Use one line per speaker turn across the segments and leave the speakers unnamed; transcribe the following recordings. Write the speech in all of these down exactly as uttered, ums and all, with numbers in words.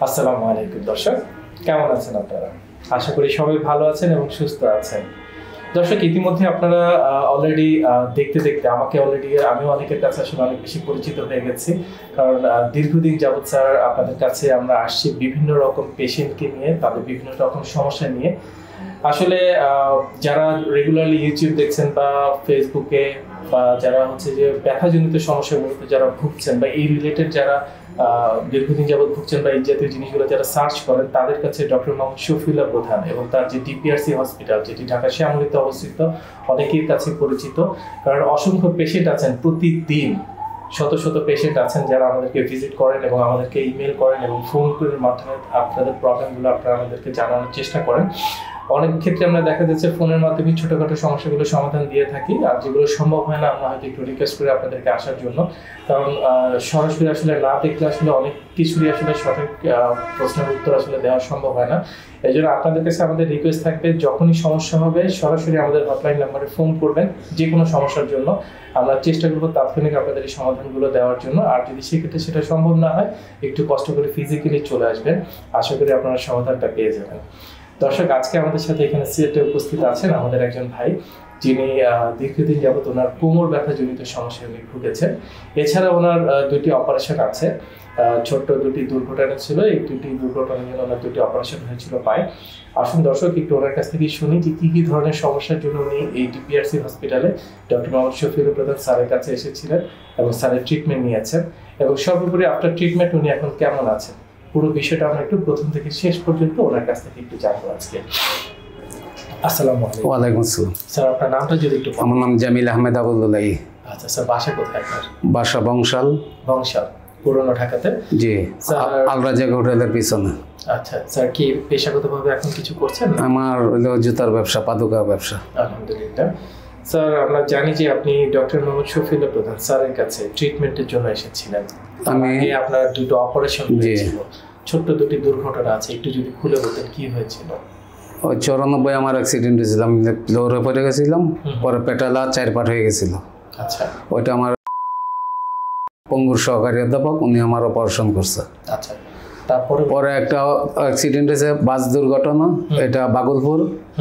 আসসালামু আলাইকুম দর্শক, কেমন আছেন আপনারা? আশা করি সবাই ভালো আছেন এবং সুস্থ আছেন। দর্শক, ইতিমধ্যে আপনারা অলরেডি দেখতে দেখতে আমাকে অলরেডি আমিও অনেকের কাছে আসলে অনেক বেশি পরিচিত হয়ে গেছি, কারণ দীর্ঘদিন যাবৎ স্যার আপনাদের কাছে আমরা আসছি বিভিন্ন রকম পেশেন্টকে নিয়ে, তাদের বিভিন্ন রকম সমস্যা নিয়ে। আসলে যারা রেগুলারলি ইউটিউব দেখছেন বা ফেসবুকে, বা যারা হচ্ছে যে ব্যথাজনিত সমস্যাগুলোতে যারা ভুগছেন বা এই রিলেটেড যারা দীর্ঘদিন যাবৎ ভুগছেন বা এই জাতীয় জিনিসগুলো যারা সার্চ করেন, তাদের কাছে ডক্টর মোহাম্মদ শফিউল্লাহ প্রধান এবং তার যে ডিপিআরসি হসপিটাল, যেটি ঢাকা শ্যামলীতে অবস্থিত, অনেকের কাছে পরিচিত। কারণ অসংখ্য পেশেন্ট আছেন, প্রতিদিন শত শত পেশেন্ট আছেন যারা আমাদেরকে ভিজিট করেন এবং আমাদেরকে ইমেল করেন এবং ফোন কলের মাধ্যমে আপনাদের প্রবলেমগুলো আপনারা আমাদেরকে জানানোর চেষ্টা করেন। অনেক ক্ষেত্রে আমরা দেখা যাচ্ছে ফোনের মাধ্যমে ছোটখাটো সমস্যাগুলো সমাধান দিয়ে থাকি, আর যেগুলো সম্ভব হয় না আমরা হয়তো একটু রিকোয়েস্ট করি আপনাদেরকে আসার জন্য। কারণ সরাসরি আসলে না দেখলে আসলে অনেক কিছুরই আসলে সঠিক প্রশ্নের উত্তর আসলে দেওয়া সম্ভব হয় না। এই জন্য আপনাদের কাছে আমাদের রিকোয়েস্ট থাকবে, যখনই সমস্যা হবে সরাসরি আমাদের হটলাইন নাম্বারে ফোন করবেন যে কোনো সমস্যার জন্য। আমরা চেষ্টা করবো তাৎক্ষণিক আপনাদের এই সমাধানগুলো দেওয়ার জন্য। আর যদি সেক্ষেত্রে সেটা সম্ভব না হয়, একটু কষ্ট করে ফিজিক্যালি চলে আসবেন, আশা করি আপনারা সমাধানটা পেয়ে যাবেন। দর্শক, আজকে আমাদের সাথে এখানে সিলেটে উপস্থিত আছেন আমাদের একজন ভাই, যিনি দীর্ঘদিন যাবত ওনার কোমর ব্যথা জনিত সমস্যায় উনি ভুগেছেন। এছাড়া ওনার দুটি অপারেশন আছে, ছোট্ট দুটি দুর্ঘটনা ছিল, এই দুটি দুর্ঘটনার জন্য ওনার দুটি অপারেশন হয়েছিল পায়ে। আসুন দর্শক, একটু ওনার কাছ থেকে শুনি যে কী কী ধরনের সমস্যার জন্য উনি এই ডিপিআরসি হসপিটালে ডক্টর মোহাম্মদ শফিউল্লাহ প্রধান স্যারের কাছে এসেছিলেন এবং স্যারের ট্রিটমেন্ট নিয়েছেন, এবং সর্বোপরি আফটার ট্রিটমেন্ট উনি এখন কেমন আছেন, পুরো বিষয়টা আমরা একটু প্রথম থেকে শেষ পর্যন্ত ওনার কাছ থেকে একটু জানবো আজকে। আসসালামু আলাইকুম।
ওয়ালাইকুম আসসালাম।
স্যার, আপনার নামটা যদি একটু।
আমার নাম জামিল আহমেদ আবুল্লাহ।
আচ্ছা স্যার, বাসা কোথায় আপনার?
বাসা বংশাল।
বংশাল, পুরনো ঢাকাতে?
জি, আল রাজাক হোটেলের পিছনে।
আচ্ছা স্যার, কি পেশাগতভাবে এখন কিছু করছেন?
আমার হলো জুতার ব্যবসা, পাদুকা ব্যবসা।
আলহামদুলিল্লাহ। স্যার, আমরা জানি যে আপনি ডক্টর মোহাম্মদ শফিউল্লাহ প্রধান স্যারের কাছে ট্রিটমেন্টের জন্য এসেছিলেন। আমি আপনার দুটো অপারেশন হয়েছিল, ছোট্ট দুটি দুর্ঘটনা আছে, একটু যদি খুলে বলতেন কি হয়েছিল?
ওই চৌরানব্বই আমার অ্যাক্সিডেন্ট হয়েছিল, আমি ফ্লোরে পড়ে গেছিলাম, পরে পেটালা চার পাট হয়ে গেছিল।
আচ্ছা,
ওইটা আমার পঙ্গুর সহকারী অধ্যাপক, উনি আমার অপারেশন করছে।
আচ্ছা, তারপরে
পরে একটা অ্যাক্সিডেন্ট হয়েছে, বাস দুর্ঘটনা, এটা বাগলপুর,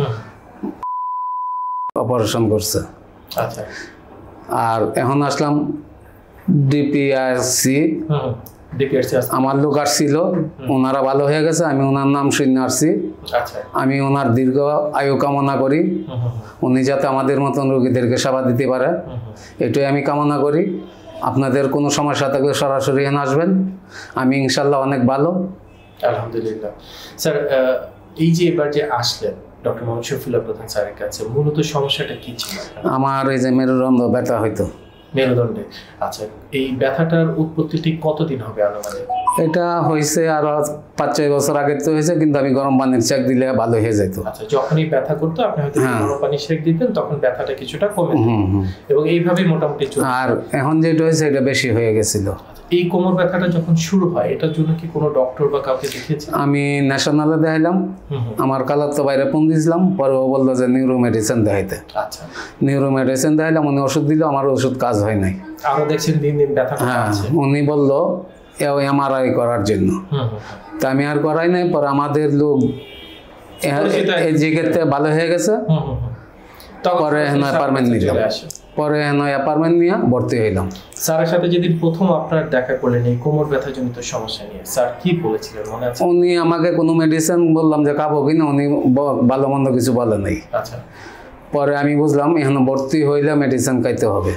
অপারেশন করছে।
আচ্ছা, আর
এখন আসলাম ডিপিআরসি। আমার লোক আসছিল, ওনারা ভালো হয়ে গেছে, আমি ওনার নাম শুনে আসছি। আমি ওনার দীর্ঘ আয়ু কামনা করি, উনি যাতে আমাদের মতন রোগীদেরকে সেবা দিতে পারে, এটাই আমি কামনা করি। আপনাদের কোনো সমস্যা থাকলে সরাসরি এখানে আসবেন, আমি ইনশাল্লাহ অনেক ভালো।
আলহামদুলিল্লাহ। স্যার, এই যে এবার যে আসলেন ডক্টর মোহাম্মদ শফিউল্লাহ প্রধান স্যারের কাছে, মূলত সমস্যাটা কি ছিল?
আমার এই যে মেরুদণ্ড ব্যথা হইতো।
মেরুদণ্ডে? আচ্ছা, এই ব্যথাটার উৎপত্তি ঠিক কতদিন হবে আনুমানিক?
এটা হয়েছে আরো পাঁচ ছয় বছর আগে তো হয়েছে, কিন্তু আমি গরম পানির সেক দিলে ভালো হয়ে যেত।
আচ্ছা, যখনই ব্যথা করতো আপনি হয়তো গরম পানির সেক দিতেন, তখন ব্যথাটা কিছুটা কমে যেত এবং এইভাবেই মোটামুটি চলতো।
আর এখন যেটা হয়েছে এটা বেশি হয়ে গেছিল।
এই কোমর ব্যথাটা যখন শুরু হয়, এটার জন্য কি কোনো ডক্টর বা কাউকে দেখিয়েছেন?
আমি ন্যাশনালে দেখাইলাম, আমার কালার তো বাইরে ফোন দিয়েছিলাম, পরে ও বললো যে নিউরো মেডিসিন দেখাইতে।
আচ্ছা,
নিউরো মেডিসিন দেখাইলাম, উনি ওষুধ দিল, আমার ওষুধ কাজ হয় নাই।
আরো দেখছেন দিন দিন ব্যথা।
হ্যাঁ, উনি বললো এমআরআই করার জন্য, তা আমি আর করাই নাই। পরে আমাদের লোক এই জায়গাতে ভালো হয়ে গেছে, পরে অ্যাপার্টমেন্ট নিলাম, পরে অ্যাপার্টমেন্ট নিয়ে ভর্তি হইলাম।
স্যারের সাথে যেদিন প্রথম আপনার দেখা করলেন এই কোমর ব্যথা জনিত সমস্যা নিয়ে, স্যার কি বলেছিলেন মনে আছে?
উনি আমাকে কোনো মেডিসিন বললাম যে খাবো কিনা, উনি ভালো মন্দ কিছু বলে নাই।
আচ্ছা,
পরে আমি বুঝলাম এখানে ভর্তি হইলে মেডিসিন খাইতে হবে।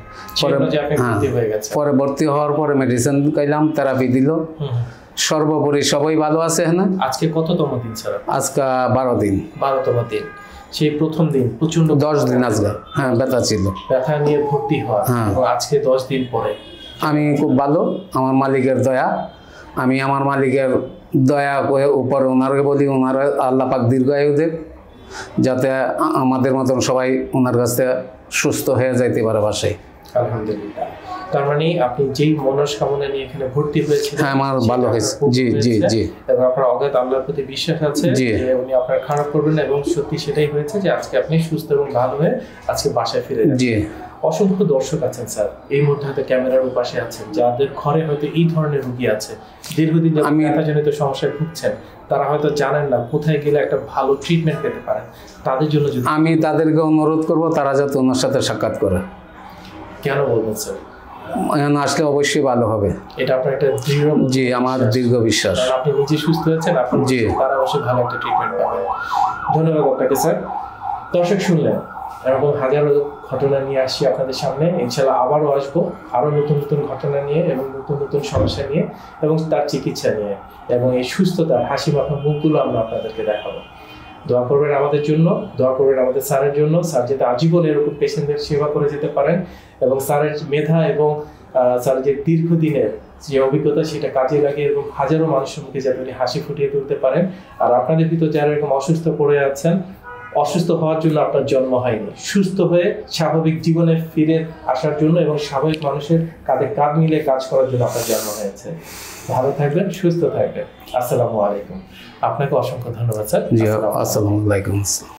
পরে ভর্তি হওয়ার পরে মেডিসিন খাইলাম, থেরাপি দিল, সর্বোপরি সবাই ভালো আছে এখানে।
আজকে কততম দিন স্যার?
আজকে বারো দিন।
বারোতম দিন। সেই প্রথম দিন প্রচন্ড
দশ দিন আজকে হ্যাঁ ব্যথা ছিল,
ব্যথা নিয়ে ভর্তি হওয়া, এবং আজকে দশ দিন পরে
আমি খুব ভালো, আমার মালিকের দয়া। আমি আমার মালিকের দয়া উপরে ওনারকে বলি, ওনার আল্লাহ পাক দীর্ঘায়ু দেব, যাতে আমাদের মতন সবাই ওনার কাছে সুস্থ হয়ে যাইতে পারে বাসায়।
আলহামদুলিল্লাহ। তার মানে আপনি যেই মনস্কামনা নিয়ে এখানে ভর্তি হয়েছিলেন,
হ্যাঁ আমার ভালো হয়েছে। জি জি জি।
এবং আপনার অগাধ আল্লাহর প্রতি বিশ্বাস আছে যে উনি আপনার খারাপ করবেন না, এবং সত্যি সেটাই হয়েছে যে আজকে আপনি সুস্থ এবং ভালো হয়ে আজকে বাসায় ফিরে যাচ্ছেন।
জি,
অসংখ্য দর্শক আছেন স্যার, এই মুহূর্তে হয়তো ক্যামেরার পাশে আছেন, যাদের ঘরে হয়তো এই ধরনের রোগী আছে, দীর্ঘদিন
আমি
ব্যথাজনিত সমস্যায় ভুগছেন, তারা হয়তো জানেন না কোথায় গেলে একটা ভালো ট্রিটমেন্ট পেতে পারেন। তাদের জন্য যদি
আমি তাদেরকে অনুরোধ করব তারা যাতে ওনার সাথে সাক্ষাৎ করে।
কেন বলবেন স্যার?
এখানে আসলে অবশ্যই ভালো হবে।
এটা আপনার একটা দৃঢ়,
জি আমার দীর্ঘ বিশ্বাস।
আপনি নিজে সুস্থ হয়েছেন, আপনি
জি
তারা অবশ্যই ভালো একটা ট্রিটমেন্ট পাবেন। ধন্যবাদ আপনাকে স্যার। দর্শক শুনলেন, এরকম হাজারো ঘটনা নিয়ে আসি আপনাদের সামনে, ইনশাল্লাহ আবারও আসবো আরো নতুন নতুন ঘটনা নিয়ে এবং নতুন নতুন সমস্যা নিয়ে এবং তার চিকিৎসা নিয়ে এবং এই সুস্থতার হাসি মাখা মুখগুলো আমরা আপনাদেরকে দেখাবো। দোয়া করবেন আমাদের জন্য, দোয়া করবেন আমাদের স্যারের জন্য, স্যার যাতে আজীবন এরকম পেশেন্টদের সেবা করে যেতে পারেন এবং স্যারের মেধা এবং স্যার যে দীর্ঘদিনের যে অভিজ্ঞতা সেটা কাজে লাগে এবং হাজারো মানুষের মুখে যাতে উনি হাসি ফুটিয়ে তুলতে পারেন। আর আপনাদের ভিতর যারা এরকম অসুস্থ পড়ে আছেন, অসুস্থ হওয়ার জন্য আপনার জন্ম হয়নি, সুস্থ হয়ে স্বাভাবিক জীবনে ফিরে আসার জন্য এবং স্বাভাবিক মানুষের কাঁধে কাঁধ মিলে কাজ করার জন্য আপনার জন্ম হয়েছে। ভালো থাকবেন, সুস্থ থাকবেন। আসসালামু আলাইকুম। আপনাকে অসংখ্য ধন্যবাদ স্যার।
জি আসসালামু আলাইকুম।